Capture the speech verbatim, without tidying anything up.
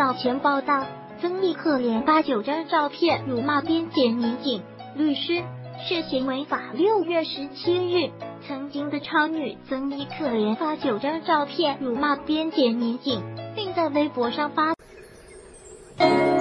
早前报道，曾轶可连发九张照片辱骂边检民警、律师，涉嫌违法。六月十七日，曾经的超女曾轶可连发九张照片辱骂边检民警，并在微博上发。